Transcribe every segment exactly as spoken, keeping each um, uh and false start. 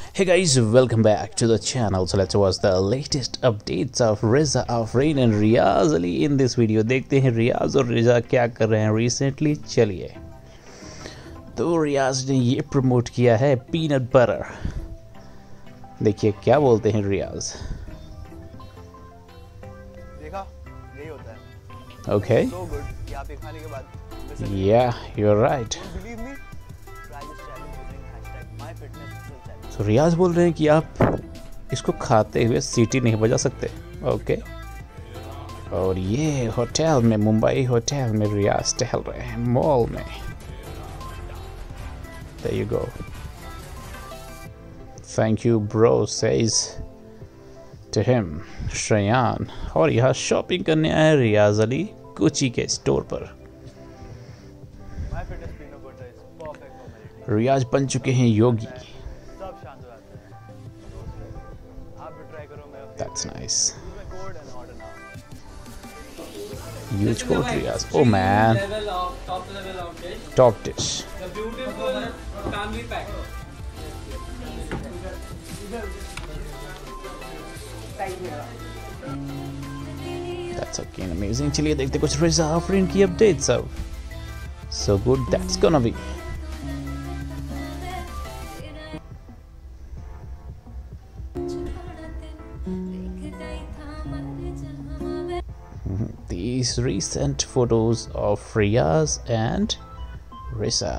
Hey guys, welcome back to the channel. So let's watch the latest updates of Riza Afreen and Riyaz Aly in this video. देखते हैं रियाज और रिजा क्या कर रहे हैं recently. चलिए, तो रियाज ने ये प्रमोट किया है पीनट बटर। देखिए क्या बोलते हैं रियाज। देखा, यही होता है। ओके, so good कि आप ये खाने के बाद yeah, you're right. believe me, try this challenge using hashtag my fitness challenge. तो रियाज बोल रहे हैं कि आप इसको खाते हुए सीटी नहीं बजा सकते। ओके, और ये होटल में, मुंबई होटल में रियाज टहल रहे हैं मॉल में। There you go. Thank you bro says to him श्रेयान। और यहाँ शॉपिंग करने आए रियाज अली गुची के स्टोर पर। My fitness peanut butter is perfect for meditation. Riyaz बन चुके हैं योगी। सब शांत हो जाता है। आप भी ट्राई करो। मैं That's nice. use my code and order now. Huge code Riyaz. Oh man. Level of top level of dish. Top dish. The beautiful family pack. That's again amazing. चलिए देखते कुछ रिजा आफरीन की अपडेट्स अब। So good that's gonna be. These recent photos of Riyaz and Riza.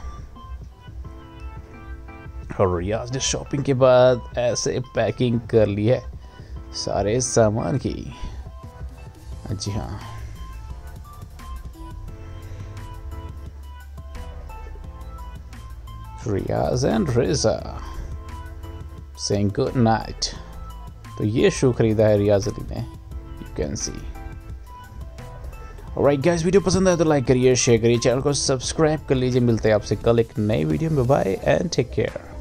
और रियाज ने shopping के बाद ऐसे पैकिंग कर ली है सारे सामान की। जी हाँ, Riyaz and Riza saying good night. तो ये शू खरीदा है रियाज अली ने, you can see. Alright guys, video पसंद आए तो लाइक करिए, शेयर करिए, चैनल को सब्सक्राइब कर लीजिए। मिलते हैं आपसे कल एक नई वीडियो में। Bye and take care.